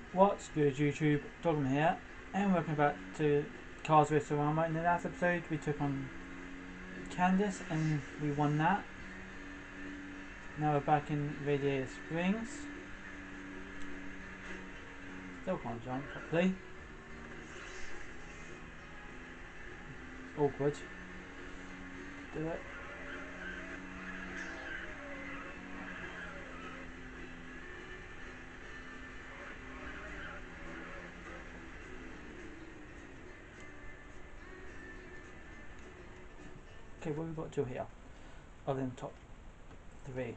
What's good YouTube, Dogman here, and welcome back to Cars vs O-Rama. In the last episode we took on Candice and we won that. Now we're back in Radiator Springs. Still can't jump properly. Awkward. Do it. Okay, what have we got to do here? Other than top 3.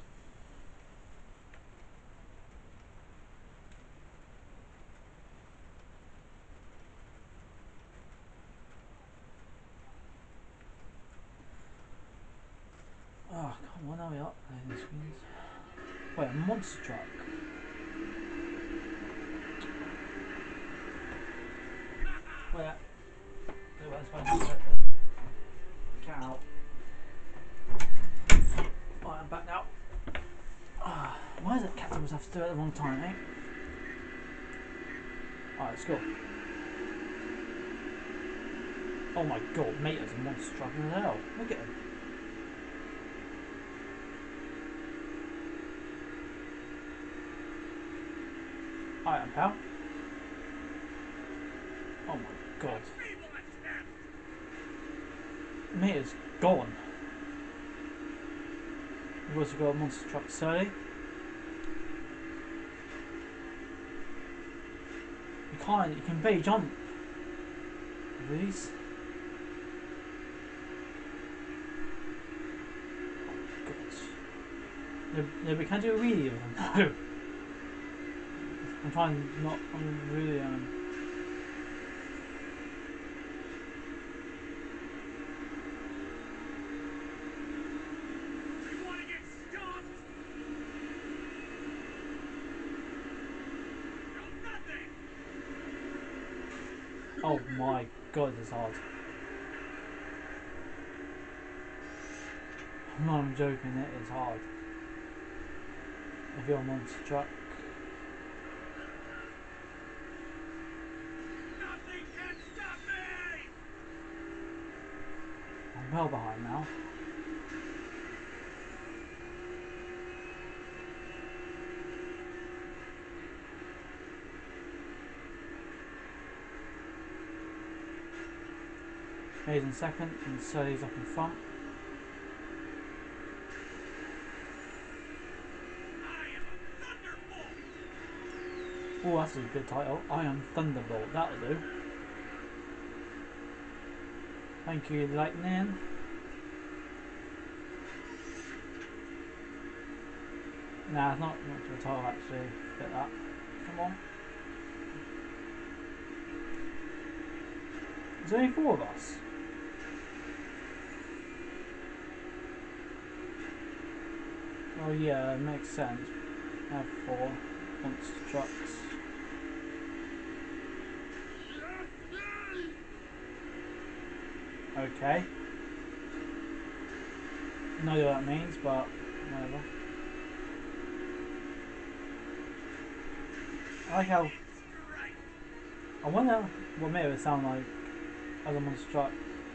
Oh, come on, hurry up. Wait, a monster truck. Where? Get out. Alright, I'm back now. Why is it Captain always have to do it at the wrong time, eh? Alright, let's go. Oh my god, mate, there's a monster truck in hell. Look at him. Alright, pal. Oh my god. Mate is gone. We've also got a monster truck 30. You can barely jump. These. Oh god. No, we can't do a wheelie with them. No. I'm trying not. I'm really Oh my god, this is hard. I'm not even joking, it is hard. If you're a monster truck. Nothing can stop me! I'm well behind now. He's in second, and so he's up in front. Oh, that's a good title. I am Thunderbolt. That'll do. Thank you, Lightning. Nah, it's not much of a title actually. Get that. Come on. There's only 4 of us. Oh yeah, it makes sense. I have 4 monster trucks. Okay. No idea what that means, but whatever. I like how. I wonder what made it sound like as a monster truck.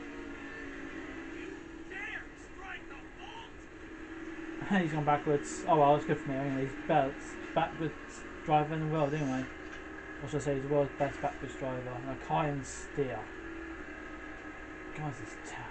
He's gone backwards. Oh well, it's good for me anyway. He's best backwards driver in the world anyway. Or should I say he's the world's best backwards driver. And a Cayenne steer. Guys, this is terrible.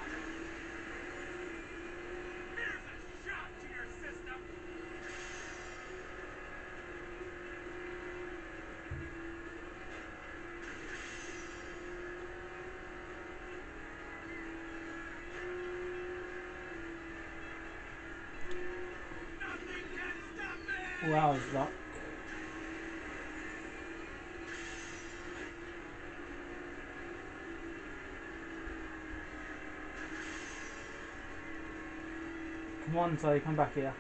Wow, his luck. Come on, so come back here.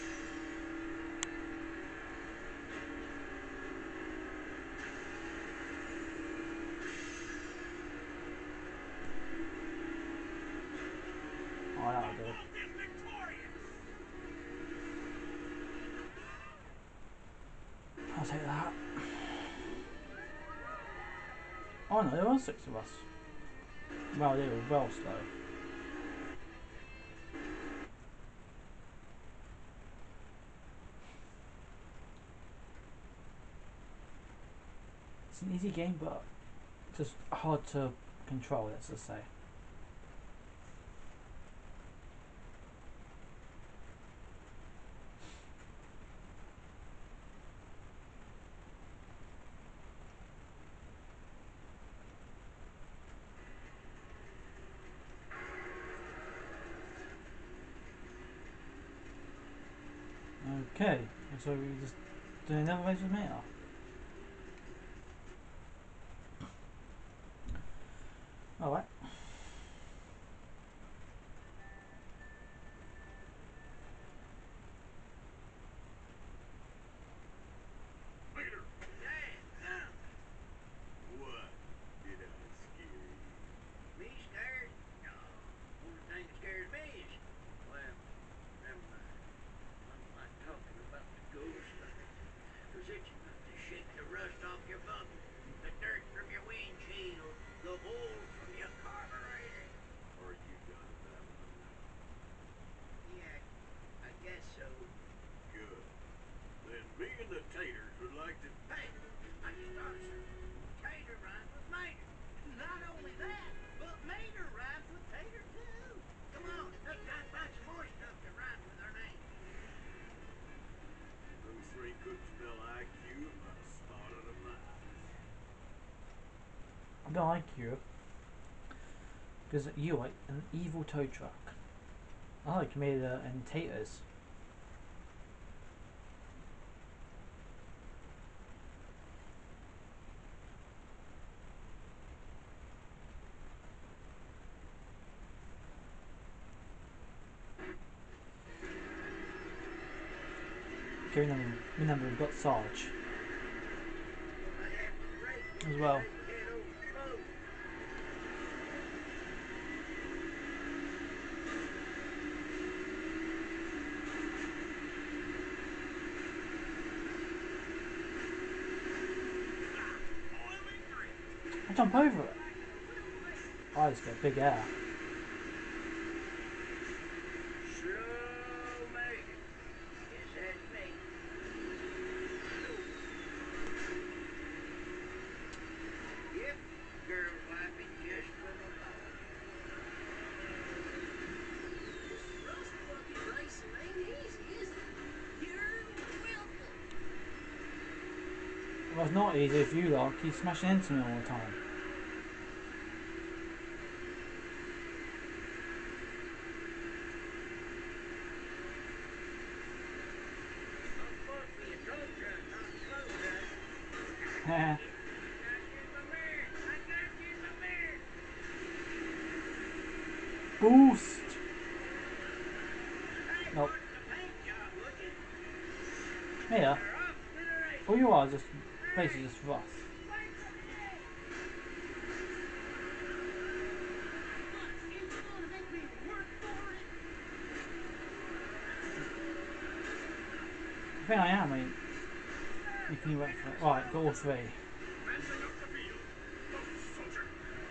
Oh, that'll do. I'll take that. Oh no, there are 6 of us. Wow, they were well slow. It's an easy game, but just hard to control, let's just say. Okay, so we just do another race with me? Alright. Later. Dad, what did I scare you? Me scared? No. Only thing that scares me is, well, never mind. I don't like talking about the ghost thing. 'Cause it's enough to shake the rust off your bumper, the dirt from your windshield, the oil from your carburetor. Are you done babbling now? Yeah, I guess so. Good. Then me and the taters would like to... Hey, I just thought of something. Tater rhymes with mater. Not only that, but mater rhymes with tater too. Come on, let's try and find some more stuff that rhymes with our name. Those three couldn't spell IQ about a spotted a mile. I don't like you. Because you like an evil tow truck. I like Mater and taters. Okay, remember we've got Sarge as well. I jump over it. I just get big air. Slow mater. Guess that's me. Yep, girls like it just from above. This rust bucket racing ain't easy, is it? You're welcome. Well, it's not easy if you lot keep smashing into me all the time. I'm supposed to be a tow truck, not a slow truck. Heh. I got you in my mirror. I got you in my mirror. Boost! Hey, Nope. what's the paint job looking? Here. We're off to the race. All you are is just basically just rust. Wait for me! What? You gonna make me work for it? I think I am, I mean, if you went for it. Right, got all 3. Advancing up the field. Move, soldier.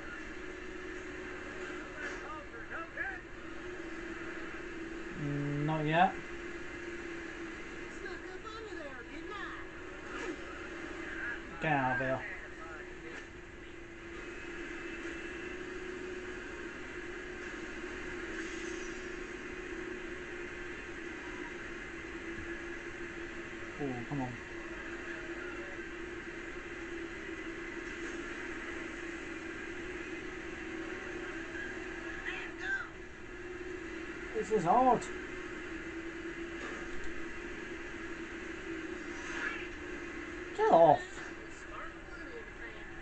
Nobody called for a tow truck? Not yet. Snuck up on you there, didn't I? Get out of here. Had a funny feeling. Oh, come on. And go! This is hard. Get off. Spark one in the family.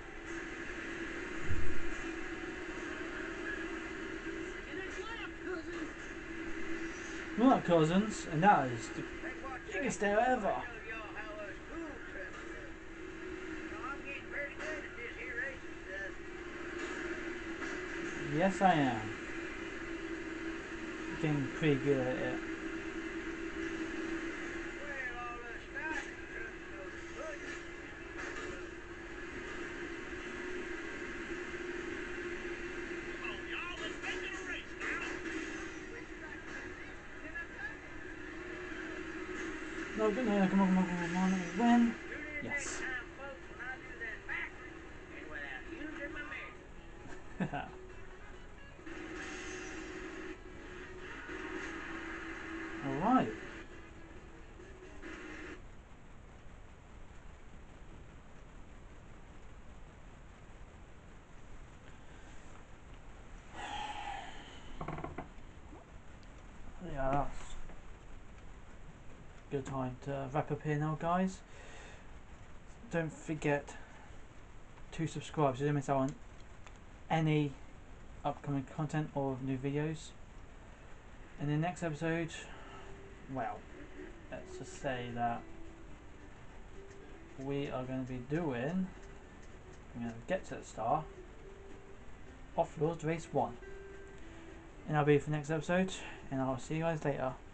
Second and lap, cousins. We're not cousins, and that is the Hey, watch biggest that. dare I ever. show y'all how us cool trucks do. I'm getting pretty good at this here racing stuff. Yes, I am. Getting pretty good at it. Well, all us stock trucks go to pudding. Oh, come on, come on, come on, come on, let me win. Do this Yes. next time, folks, when I do that backwards and without using my measure. Alright. Yeah, that's a good time to wrap up here now, guys. Don't forget to subscribe so you don't miss out on any upcoming content or new videos. In the next episode, well, let's just say that we are going to be doing, I'm going to get to the star, Off-Road Race 1. And that'll be for the next episode, and I'll see you guys later.